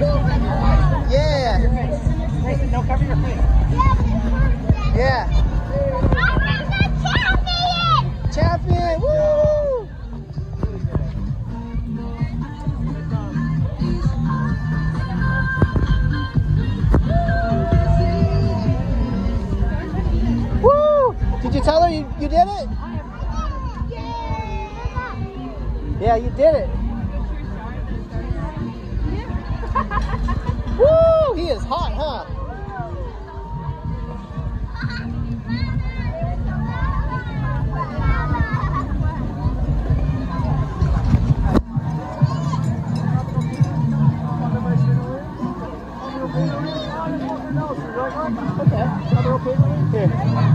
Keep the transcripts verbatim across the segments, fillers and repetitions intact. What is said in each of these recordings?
Yeah. No, cover your face. Yeah. I'm the champion! Champion! Woo! Woo! Did you tell her you, you did it? Yeah, you did it. Woo! He is hot, huh? Here.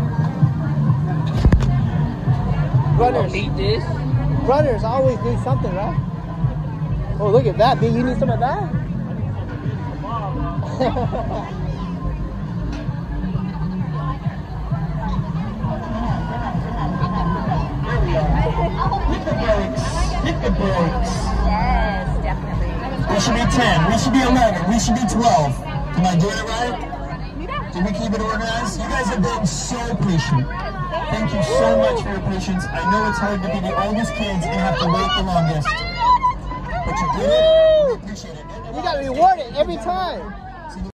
Runners. Eat this. Runners always need something, right? Oh, look at that, B. You need some of that? Hit the brakes. Hit the brakes. Yes, definitely. We should be ten. We should be eleven. We should be twelve. Am I doing it right? Did we keep it organized? You guys have been so patient. Thank you so much for your patience. I know it's hard to be the oldest kids and have to wait the longest. But you did it. We appreciate it. You got rewarded every time.